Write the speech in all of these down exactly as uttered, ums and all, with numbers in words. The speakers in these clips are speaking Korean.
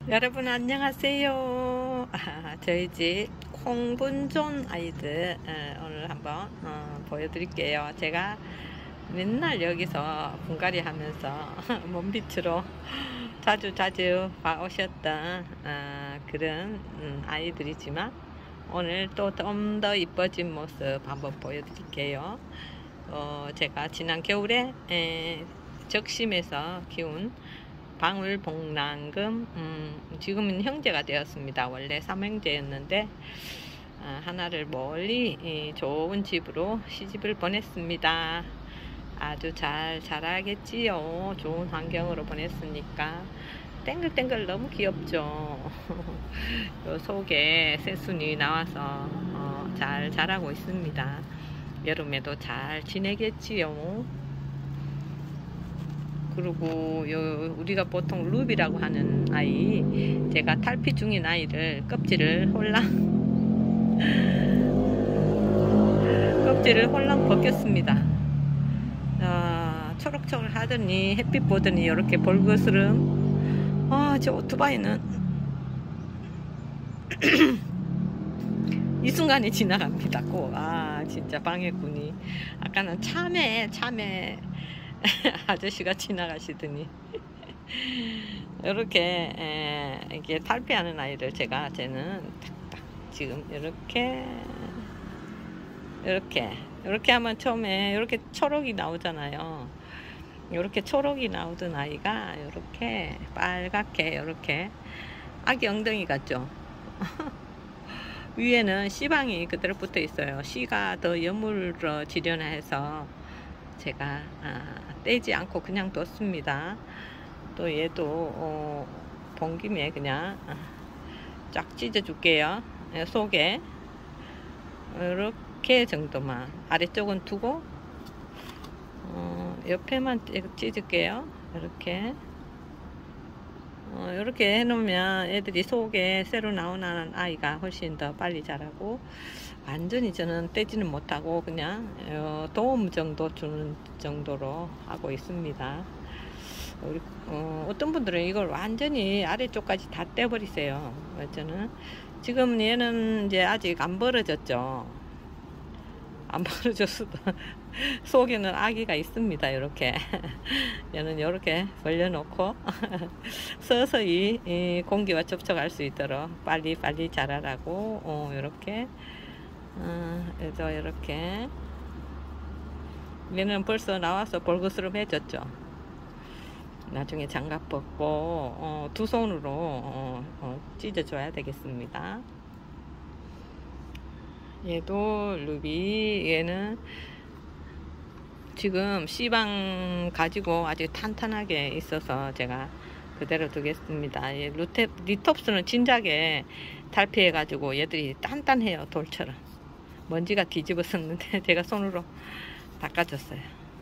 여러분 안녕하세요. 아, 저희 집 콩분존 아이들 어, 오늘 한번 어, 보여드릴게요. 제가 맨날 여기서 분갈이 하면서 몸빛으로 자주 자주 봐오셨던 어, 그런 음, 아이들이지만 오늘 또 좀 더 이뻐진 모습 한번 보여드릴게요. 어, 제가 지난 겨울에 에, 적심에서 키운 방울복랑금, 음, 지금은 형제가 되었습니다. 원래 삼형제였는데 아, 하나를 멀리 이, 좋은 집으로 시집을 보냈습니다. 아주 잘 자라겠지요. 좋은 환경으로 보냈으니까. 땡글땡글 너무 귀엽죠. 요 속에 새순이 나와서 어, 잘 자라고 있습니다. 여름에도 잘 지내겠지요. 그리고 요 우리가 보통 루비라고 하는 아이, 제가 탈피 중인 아이를 껍질을 홀랑 껍질을 홀랑 벗겼습니다. 어, 초록초록 하더니 햇빛 보더니 이렇게 볼거스름. 아, 저 오토바이는 이 순간에 지나갑니다. 꼭. 아, 진짜 방해꾼이. 아까는 참외 참외 아저씨가 지나가시더니 이렇게 에, 이게 탈피하는 아이를 제가 쟤는 딱 지금 이렇게 이렇게 이렇게 하면 처음에 이렇게 초록이 나오잖아요. 이렇게 초록이 나오던 아이가 이렇게 빨갛게 이렇게 아기 엉덩이 같죠. 위에는 씨방이 그대로 붙어 있어요. 씨가 더 여물어지려나 해서 제가 아, 떼지 않고 그냥 뒀습니다. 또 얘도 어, 본 김에 그냥 아, 쫙 찢어 줄게요. 속에 이렇게 정도만, 아래쪽은 두고 어, 옆에만 찢을게요. 이렇게 어, 이렇게 해놓으면 애들이 속에 새로 나오는 아이가 훨씬 더 빨리 자라고, 완전히 저는 떼지는 못하고 그냥 어, 도움 정도 주는 정도로 하고 있습니다. 우리, 어, 어떤 분들은 이걸 완전히 아래쪽까지 다 떼버리세요. 저는 지금 얘는 이제 아직 안 벌어졌죠. 안 벌어졌어도 속에는 아기가 있습니다. 이렇게 얘는 이렇게 벌려놓고 서서히 이 공기와 접촉할 수 있도록 빨리 빨리 자라라고 어, 이렇게 어, 그래서 이렇게 얘는 벌써 나와서 볼거스름해졌죠. 나중에 장갑 벗고 어, 두 손으로 어, 어, 찢어줘야 되겠습니다. 얘도 루비, 얘는 지금 씨방 가지고 아주 탄탄하게 있어서 제가 그대로 두겠습니다. 얘 루테, 리톱스는 진작에 탈피해 가지고 얘들이 단단해요. 돌처럼 먼지가 뒤집어졌는데 제가 손으로 닦아줬어요.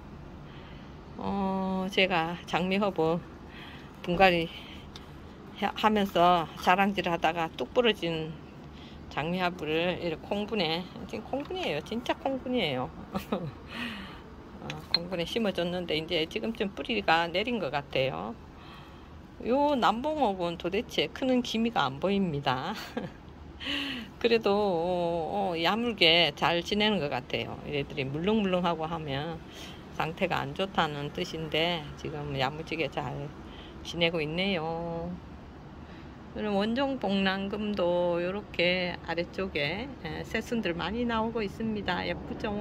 어, 제가 장미허브 분갈이 하면서 자랑질 하다가 뚝 부러진 장미허브를 이렇게 콩분에, 지금 콩분이에요. 진짜 콩분이에요. 어, 콩분에 심어줬는데 이제 지금쯤 뿌리가 내린 것 같아요. 요 남봉옥은 도대체 크는 기미가 안 보입니다. 그래도 어, 어, 야물게 잘 지내는 것 같아요. 얘들이 물렁물렁하고 하면 상태가 안 좋다는 뜻인데 지금 야무지게 잘 지내고 있네요. 원종 복랑금도 이렇게 아래쪽에 새순들 많이 나오고 있습니다. 예쁘죠?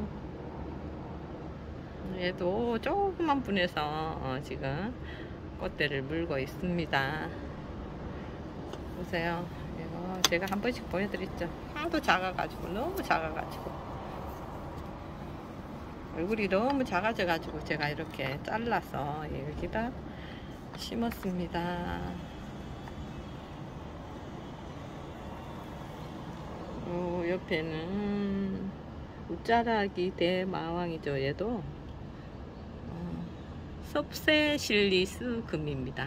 얘도 조그만 분에서 어, 지금 꽃대를 물고 있습니다. 보세요. 이거 제가 한 번씩 보여드렸죠. 하도 작아가지고, 너무 작아가지고 얼굴이 너무 작아져가지고 제가 이렇게 잘라서 여기다 심었습니다. 어, 옆에는 웃자라기 대마왕이죠. 얘도 어, 섭세실리스 금입니다.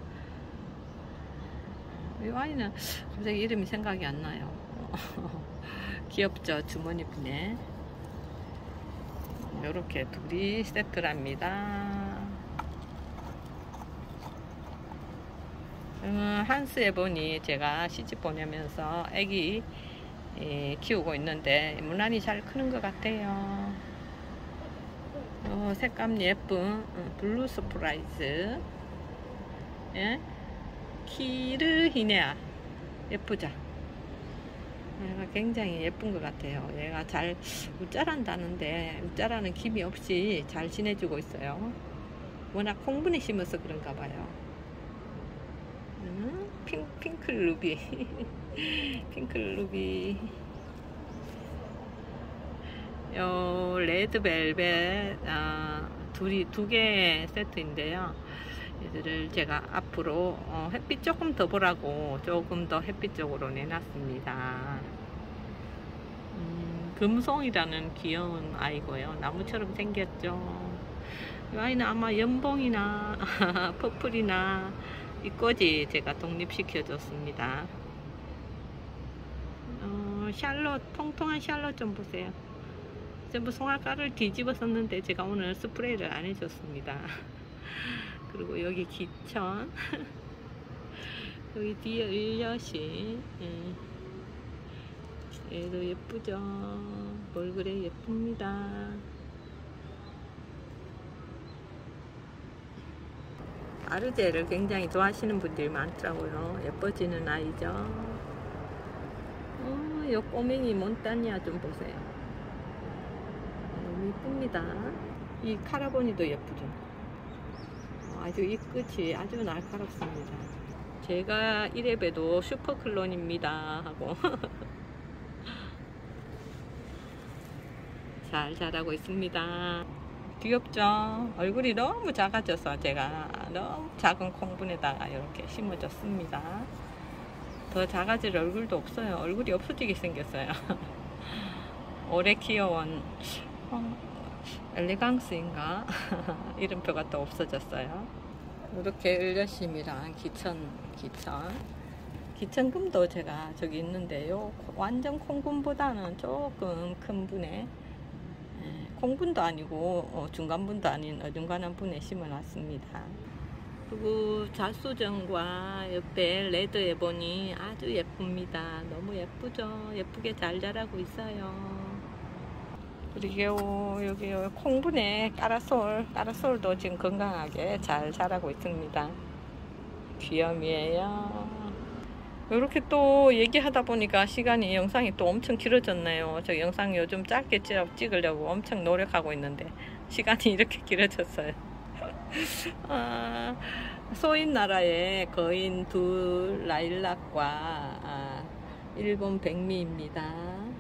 이 아이는 갑자기 이름이 생각이 안 나요. 귀엽죠? 주머니분에 이렇게 둘이 세트랍니다. 음, 한스 에보니 제가 시집 보내면서 애기 예, 키우고 있는데 무난히 잘 크는 것 같아요. 어, 색감 예쁜 어, 블루 서프라이즈, 예? 키르히네아 예쁘죠? 얘가 굉장히 예쁜 것 같아요. 얘가 잘 웃자란다는데 웃자라는 기미 없이 잘 지내주고 있어요. 워낙 콩분에 심어서 그런가 봐요. 음, 핑, 핑클 루비 핑클 루비. 요 레드벨벳 아, 둘이 두 개 세트인데요. 얘들을 제가 앞으로 어, 햇빛 조금 더 보라고 조금 더 햇빛 쪽으로 내놨습니다. 음, 금송이라는 귀여운 아이고요. 나무처럼 생겼죠. 이 아이는 아마 연봉이나 퍼플이나 이거지 제가 독립시켜 줬습니다. 어, 샬롯, 통통한 샬롯 좀 보세요. 전부 송화가를 뒤집어 썼는데 제가 오늘 스프레이를 안 해줬습니다. 그리고 여기 기천 여기 뒤에 을려시, 예. 얘도 예쁘죠. 뭘 그래 예쁩니다. 아르제를 굉장히 좋아하시는 분들이 많더라고요. 예뻐지는 아이죠. 어, 요 꼬맹이 몬타니아 좀 보세요. 너무 예쁩니다. 이 카라보니도 예쁘죠. 아주 이 끝이 아주 날카롭습니다. 제가 이래봬도 슈퍼클론입니다 하고 잘 자라고 있습니다. 귀엽죠? 얼굴이 너무 작아져서 제가 너무 작은 콩분에다가 이렇게 심어줬습니다. 더 작아질 얼굴도 없어요. 얼굴이 없어지게 생겼어요. 오래 키워온 어, 엘레강스인가? 이름표가 또 없어졌어요. 이렇게 을려심이랑 기천, 기천. 기천금도 제가 저기 있는데요. 완전 콩분보다는 조금 큰 분에, 콩분도 아니고 어, 중간분도 아닌 어중간한 분에 심어놨습니다. 그리고 자수정과 옆에 레드 에보니 아주 예쁩니다. 너무 예쁘죠? 예쁘게 잘 자라고 있어요. 그리고 여기 콩분에 까라솔, 까라솔도 지금 건강하게 잘 자라고 있습니다. 귀염이에요. 이렇게 또 얘기하다 보니까 시간이 영상이 또 엄청 길어졌네요. 저 영상 요즘 짧게 찍으려고 엄청 노력하고 있는데 시간이 이렇게 길어졌어요. 아, 소인 나라의 거인 둘 라일락과 아, 일본 백미입니다.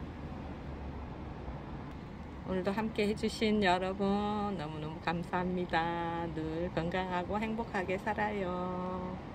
오늘도 함께 해주신 여러분 너무너무 감사합니다. 늘 건강하고 행복하게 살아요.